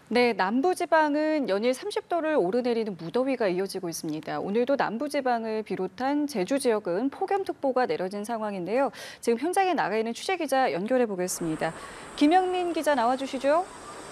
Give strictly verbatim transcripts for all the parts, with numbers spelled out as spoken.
네, 남부지방은 연일 삼십 도를 오르내리는 무더위가 이어지고 있습니다. 오늘도 남부지방을 비롯한 제주 지역은 폭염특보가 내려진 상황인데요. 지금 현장에 나가 있는 취재기자 연결해 보겠습니다. 김영민 기자 나와주시죠.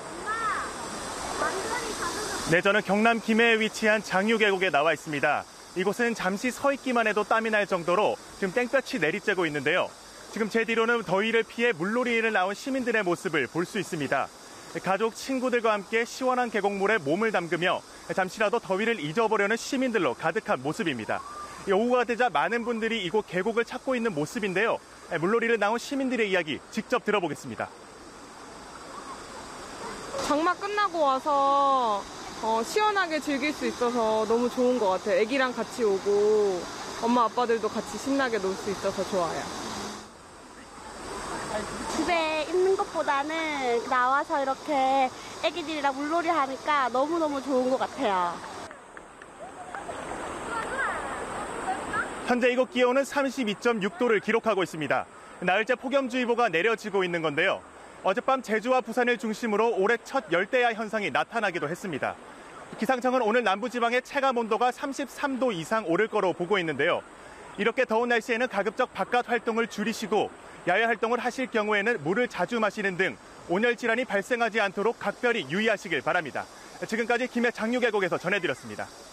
네, 저는 경남 김해에 위치한 장유계곡에 나와 있습니다. 이곳은 잠시 서 있기만 해도 땀이 날 정도로 지금 땡볕이 내리쬐고 있는데요. 지금 제 뒤로는 더위를 피해 물놀이를 나온 시민들의 모습을 볼 수 있습니다. 가족, 친구들과 함께 시원한 계곡물에 몸을 담그며 잠시라도 더위를 잊어보려는 시민들로 가득한 모습입니다. 오후가 되자 많은 분들이 이곳 계곡을 찾고 있는 모습인데요. 물놀이를 나온 시민들의 이야기 직접 들어보겠습니다. 장마 끝나고 와서 어, 시원하게 즐길 수 있어서 너무 좋은 것 같아요. 애기랑 같이 오고 엄마 아빠들도 같이 신나게 놀 수 있어서 좋아요. 집에 있는 것보다는 나와서 이렇게 애기들이랑 물놀이 하니까 너무너무 좋은 것 같아요. 현재 이곳 기온은 삼십이 점 육 도를 기록하고 있습니다. 나흘째 폭염주의보가 내려지고 있는 건데요. 어젯밤 제주와 부산을 중심으로 올해 첫 열대야 현상이 나타나기도 했습니다. 기상청은 오늘 남부지방의 체감 온도가 삼십삼 도 이상 오를 거로 보고 있는데요. 이렇게 더운 날씨에는 가급적 바깥 활동을 줄이시고 야외 활동을 하실 경우에는 물을 자주 마시는 등 온열 질환이 발생하지 않도록 각별히 유의하시길 바랍니다. 지금까지 김해 장유계곡에서 전해드렸습니다.